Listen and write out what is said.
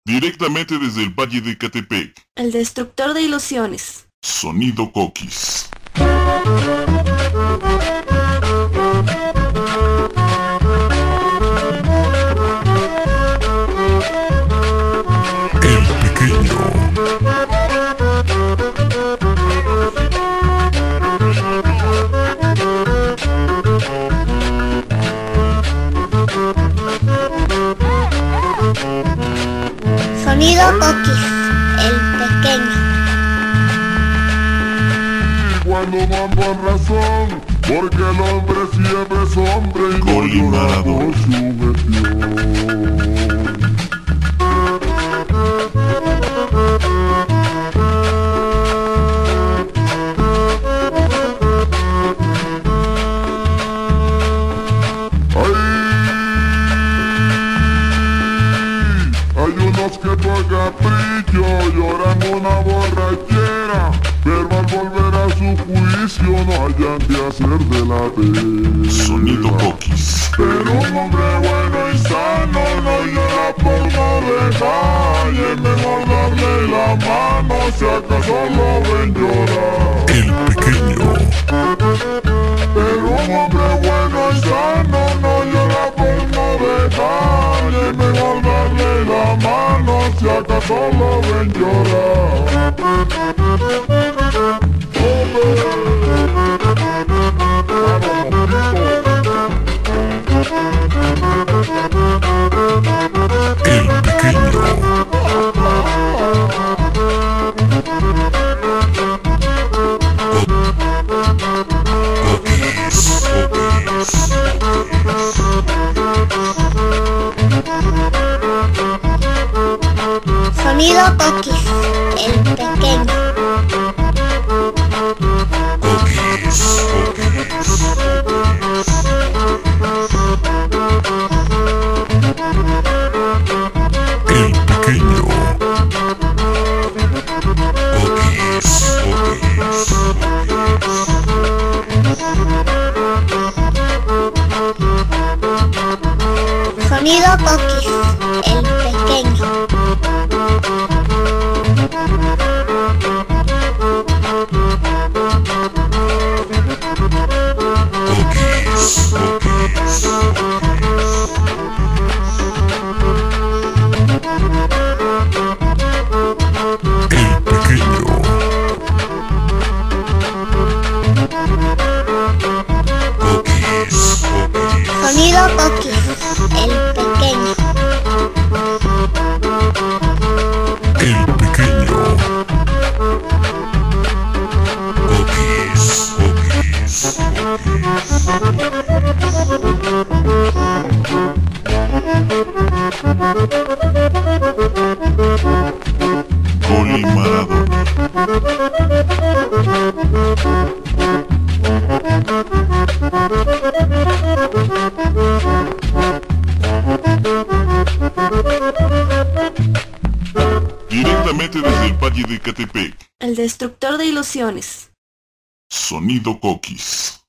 Directamente desde el Valle de Ecatepec. El destructor de ilusiones. Sonido Coquis. El pequeño. Sonido Coquis, el pequeño. Cuando no ando razón, porque el hombre siempre es hombre y no llora por su gestión. Hay unos que por capricho lloran una borrachera, pero al volver a su juicio no hayan de hacer de la pena. Sonido Coquis. Pero un hombre bueno y sano no llora por no dejar, y es mejor darle la mano si acaso lo ven llorar. El pequeño. Pero un hombre bueno y sano no llora por no dejar, y es mejor darle la mano si acaso lo ven llorar. El pequeño. Sonido Coquis, el pequeño. El pequeño. Sonido Coquis, el pequeño. Sonido Coquis, el pequeño. El pequeño. Gol y Maradona. Directamente desde el Valle de Ecatepec. El destructor de ilusiones. Sonido Coquis.